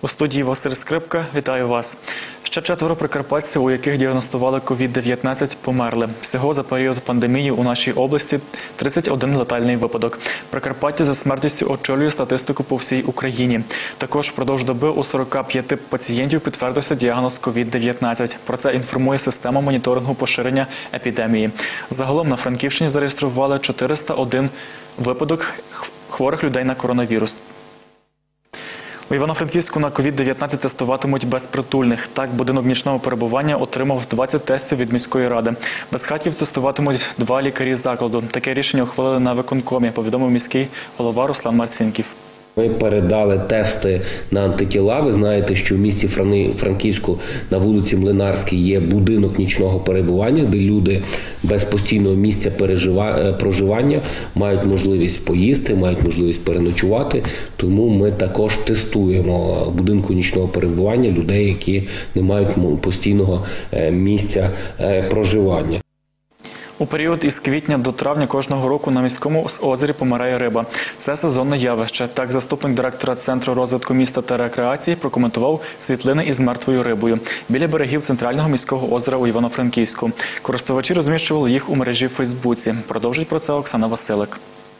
У студії Василь Скрипка. Вітаю вас. Ще 4 прикарпатців, у яких діагностували COVID-19, померли. Всього за період пандемії у нашій області 31 летальний випадок. Прикарпаття за смертністю очолює статистику по всій Україні. Також впродовж доби у 45 пацієнтів підтвердився діагноз COVID-19. Про це інформує система моніторингу поширення епідемії. Загалом на Франківщині зареєстрували 401 випадок хворих людей на коронавірус. У Івано-Франківську на COVID-19 тестуватимуть безпритульних. Так, будинок нічного перебування отримав 20 тестів від міської ради. Безхатьків тестуватимуть 2 лікарі закладу. Таке рішення ухвалили на виконкомі, повідомив міський голова Руслан Марцінків. Ми передали тести на антитіла. Ви знаєте, що в місті Франківську на вулиці Млинарській є будинок нічного перебування, де люди без постійного місця проживання мають можливість поїсти, мають можливість переночувати. Тому ми також тестуємо в будинку нічного перебування людей, які не мають постійного місця проживання. У період із квітня до травня кожного року на міському озері помирає риба. Це сезонне явище. Так, заступник директора Центру розвитку міста та рекреації прокоментував світлини із мертвою рибою біля берегів центрального міського озера у Івано-Франківську. Користувачі розміщували їх у мережі в Фейсбуці. Продовжить про це Оксана Василик.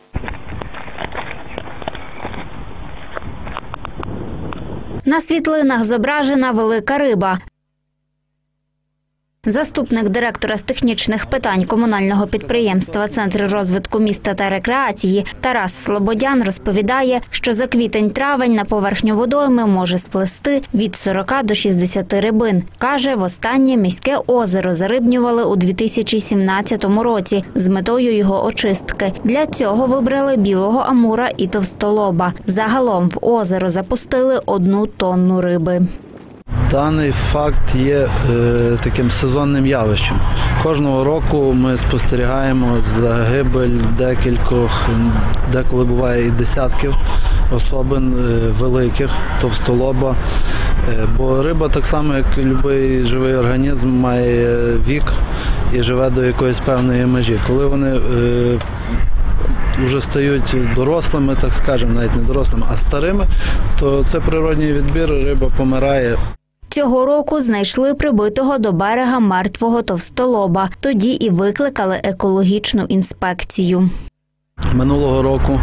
На світлинах зображена велика риба. Заступник директора з технічних питань комунального підприємства Центр розвитку міста та рекреації Тарас Слободян розповідає, що за квітень-травень на поверхню водойми може сплести від 40 до 60 рибин. Каже, востаннє міське озеро зарибнювали у 2017 році з метою його очистки. Для цього вибрали білого амура і товстолоба. Загалом в озеро запустили 1 тонну риби. Даний факт є таким сезонним явищем. Кожного року ми спостерігаємо загибель декількох, деколи буває і десятків особин великих, товстолоба. Бо риба так само, як і будь-який живий організм, має вік і живе до якоїсь певної межі. Коли вони вже стають дорослими, так скажемо, навіть не дорослими, а старими, то це природній відбір, риба помирає. Цього року знайшли прибитого до берега мертвого товстолоба. Тоді і викликали екологічну інспекцію. Минулого року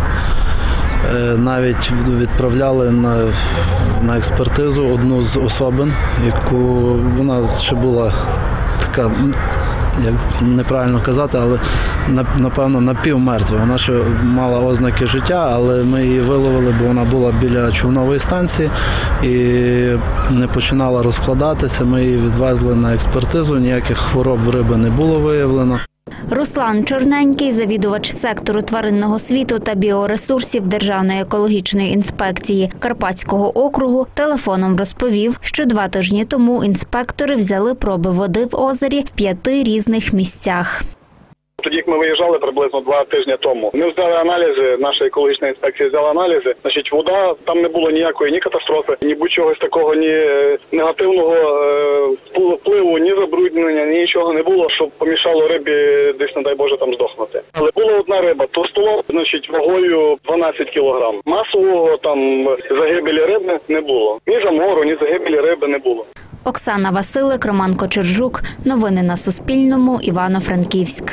навіть відправляли на експертизу одну з особин, яку вона ще була така, як неправильно казати, але напевно напівмертва. Вона ще мала ознаки життя, але ми її виловили, бо вона була біля човнової станції і не починала розкладатися. Ми її відвезли на експертизу, ніяких хвороб в риби не було виявлено. Руслан Чорненький, завідувач сектору тваринного світу та біоресурсів Державної екологічної інспекції Карпатського округу, телефоном розповів, що 2 тижні тому інспектори взяли проби води в озері в 5 різних місцях. Тоді, як ми виїжджали приблизно 2 тижні тому, ми взяли аналізи, наша екологічна інспекція взяла аналізи. Значить, вода, там не було ніякої ні катастрофи, ні будь-чого такого, ні негативного впливу, ні забруднення, нічого не було, щоб помішало рибі десь, не дай Боже, там здохнути. Але була одна риба, товстолоб, значить, вагою 12 кілограм. Масового там загибелі риби не було. Ні замору, ні загибелі риби не було. Оксана Василик, Роман Кочержук. Новини на Суспільному. Івано-Франківськ.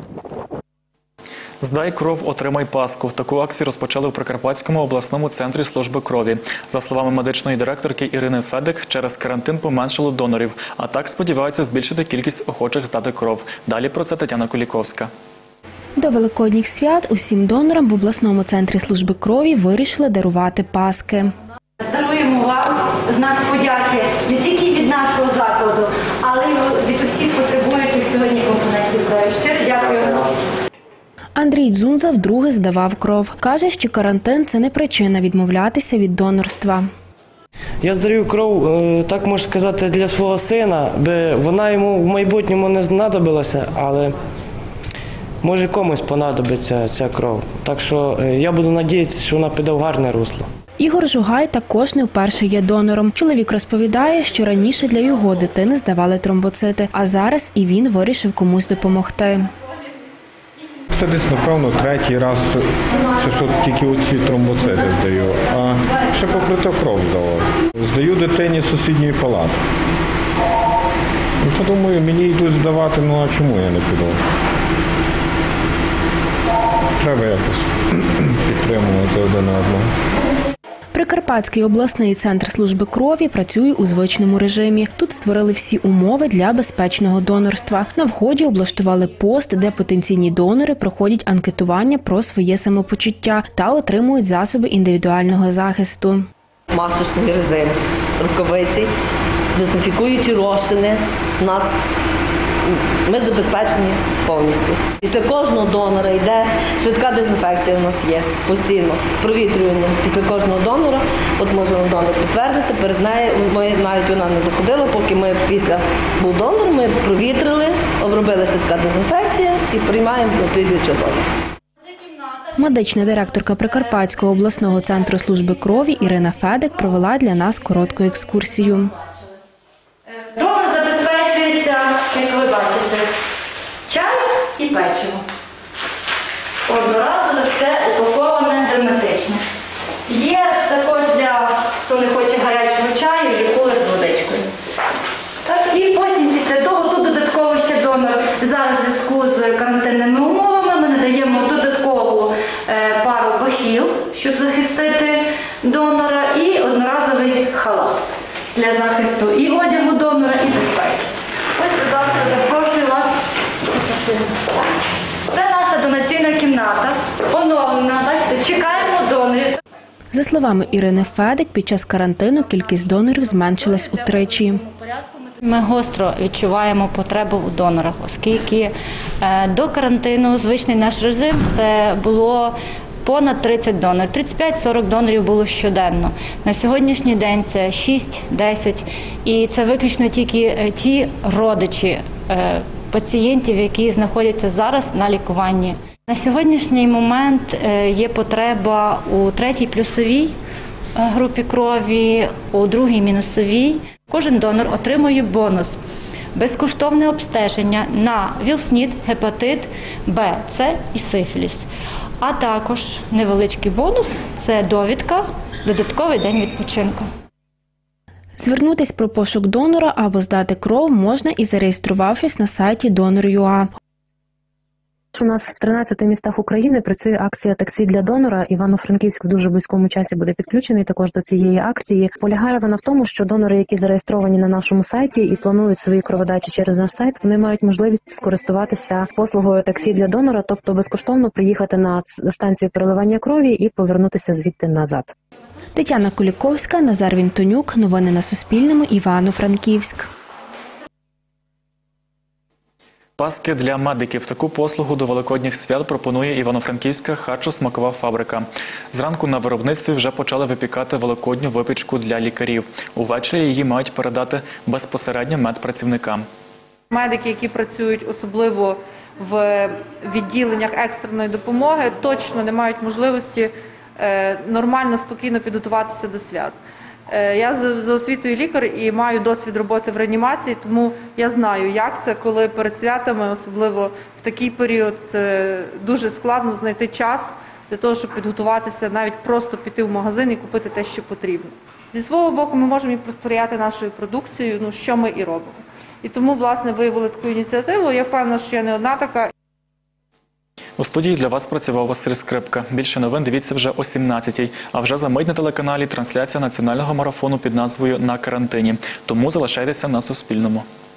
«Здай кров, отримай паску». Таку акцію розпочали в Прикарпатському обласному центрі служби крові. За словами медичної директорки Ірини Федик, через карантин поменшало донорів, а так сподіваються збільшити кількість охочих здати кров. Далі про це Тетяна Куліковська. До Великодніх свят усім донорам в обласному центрі служби крові вирішили дарувати паски. Даруємо вам знак подяки не тільки від нашого закладу, але й від усіх потребуючих сьогодні компонентів крові. Щиро дякую вам. Андрій Дзунза вдруге здавав кров. Каже, що карантин – це не причина відмовлятися від донорства. Я здаю кров, так можна сказати, для свого сина, бо вона йому в майбутньому не знадобилася, але може комусь понадобиться ця кров. Так що я буду сподіватися, що вона піде в гарне русло. Ігор Жугай також не вперше є донором. Чоловік розповідає, що раніше для його дитини здавали тромбоцити, а зараз і він вирішив комусь допомогти. це десь, напевно, третій раз, це що тільки оці тромбоцити здаю, а ще покрито кров здавав. Здаю дитині з сусідньої палати. То думаю, мені йдуть здавати, ну а чому я не піду? Треба якось підтримувати один одного. Прикарпатський обласний центр служби крові працює у звичному режимі. Тут створили всі умови для безпечного донорства. На вході облаштували пост, де потенційні донори проходять анкетування про своє самопочуття та отримують засоби індивідуального захисту. Масочний режим, рукавиці, дезінфікуючі розчини. Ми забезпечені повністю. Після кожного донора йде швидка дезінфекція, у нас є постійно, провітрювання після кожного донора. От може донор підтвердити, перед нею, навіть вона не заходила, поки ми після був донор, ми провітрили, обробила швидка дезінфекція і приймаємо слідуючого донора. Медична директорка Прикарпатського обласного центру служби крові Ірина Федик провела для нас коротку екскурсію. Донор забезпечується, як ви бачите, чай і печиво. Одноразове все упаковане герметично. Є також для, хто не хоче гарячого чаю, є кулер з водичкою. Так, і потім після того тут додатково ще донор. Зараз в зв'язку з карантинними умовами ми надаємо додаткову пару бахіл, щоб захистити донора, і одноразовий халат для захисту і одягу донора, і безпеки. Ось, будь ласка, запрошую вас. Це наша донаційна кімната. Оновлена, бачите, чекаємо донорів. За словами Ірини Федик, під час карантину кількість донорів зменшилась утричі. Ми гостро відчуваємо потребу у донорах, оскільки до карантину звичний наш режим – це було понад 30 донорів. 35-40 донорів було щоденно. На сьогоднішній день це 6-10. І це виключно тільки ті родичі пацієнтів, які знаходяться зараз на лікуванні. На сьогоднішній момент є потреба у 3-й плюсовій групі крові, у 2-й мінусовій. Кожен донор отримує бонус – безкоштовне обстеження на ВІЛ-СНІД, гепатит Б, С і сифіліс. А також невеличкий бонус – це довідка, додатковий день відпочинку. Звернутись про пошук донора або здати кров можна і зареєструвавшись на сайті Donor.ua. У нас в 13 містах України працює акція «Таксі для донора». Івано-Франківськ в дуже близькому часі буде підключений також до цієї акції. Полягає вона в тому, що донори, які зареєстровані на нашому сайті і планують свої кроводачі через наш сайт, вони мають можливість скористуватися послугою «Таксі для донора», тобто безкоштовно приїхати на станцію переливання крові і повернутися звідти назад. Тетяна Куліковська, Назар Вінтонюк. Новини на Суспільному. Івано-Франківськ. Паски для медиків. Таку послугу до великодніх свят пропонує івано-франківська харчо-смакова фабрика. Зранку на виробництві вже почали випікати великодню випічку для лікарів. Увечері її мають передати безпосередньо медпрацівникам. Медики, які працюють особливо в відділеннях екстреної допомоги, точно не мають можливості нормально, спокійно підготуватися до свят. Я за освітою лікар і маю досвід роботи в реанімації, тому я знаю, як це, коли перед святами, особливо в такий період, це дуже складно знайти час для того, щоб підготуватися, навіть просто піти в магазин і купити те, що потрібно. Зі свого боку ми можемо і посприяти нашою продукцією, що ми і робимо. І тому, власне, виявили таку ініціативу. Я впевнена, що я не одна така. У студії для вас працював Василь Скрипка. Більше новин дивіться вже о 17-й. А вже за мить на телеканалі трансляція національного марафону під назвою «На карантині». Тому залишайтеся на Суспільному.